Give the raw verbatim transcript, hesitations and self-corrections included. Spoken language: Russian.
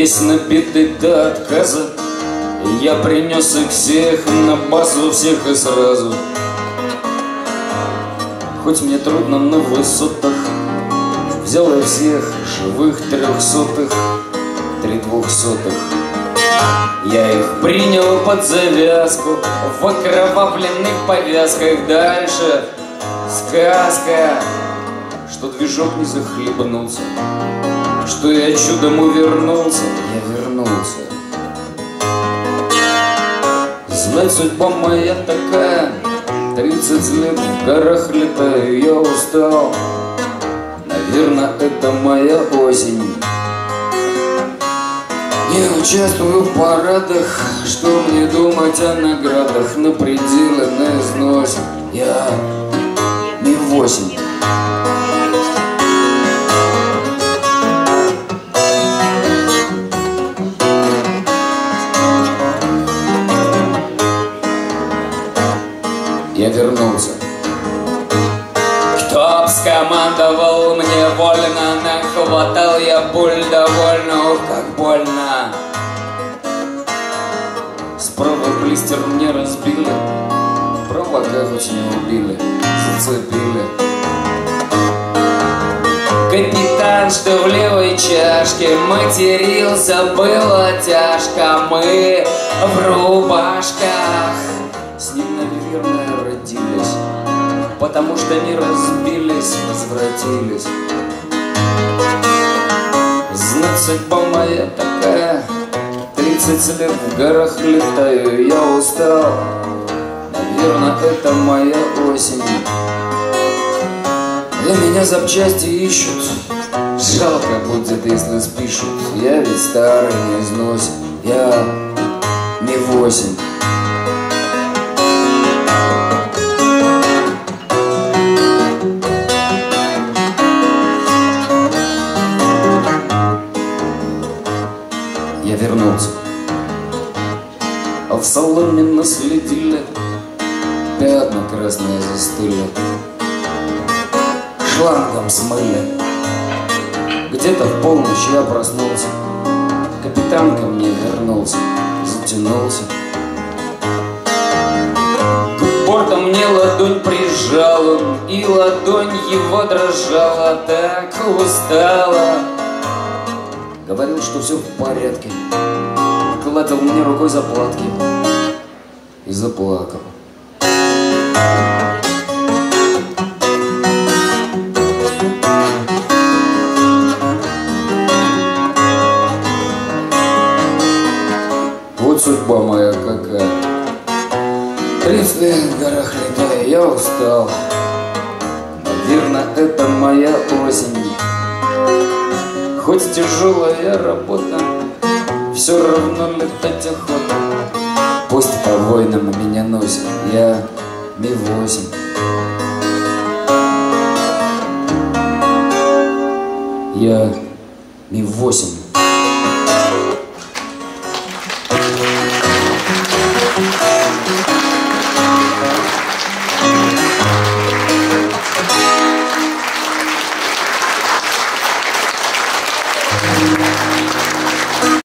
Весь набитый до отказа, я принес их всех на базу, всех и сразу. Хоть мне трудно на высотах, взял я всех живых трехсотых, три двухсотых. Я их принял под завязку в окровавленных повязках. Дальше сказка, что движок не захлебнулся, что я чудом увернулся, я вернулся. Знать, судьба моя такая, тридцать лет в горах летаю, я устал. Наверное, это моя осень. Не участвую в парадах, что мне думать о наградах, на пределе, на износе. Я не восемь. Я вернулся. Кто б скомандовал мне вольно, нахватал я пуль довольно, ох, как больно. Справа блистер мне разбили, провода хоть не убили, зацепили. Капитан, что в левой чашке, матерился, было тяжко. Мы в рубашках с ним, наверное, родились, потому что не разбились, возвратились. Знать, судьба моя такая, тридцать лет в горах летаю, я устал. Наверное, это моя осень. Для меня запчасти ищут, жалко будет, если спишут. Я ведь старый, не износит, я не восемь. Я вернулся, а в салоне наследили, пятна красные застыли, шлангом смыли. Где-то в полночь я проснулся, капитан ко мне вернулся, затянулся. К борту мне ладонь прижал он, и ладонь его дрожала, так устала. Говорил, что все в порядке, гладил мне рукой заплатки и заплакал. Вот судьба моя какая. тридцать лет в горах летаю, я устал. Наверное, это моя осень. Хоть тяжелая работа, все равно летать охота. Пусть по войнам меня носит, я ми восемь. Я ми восемь.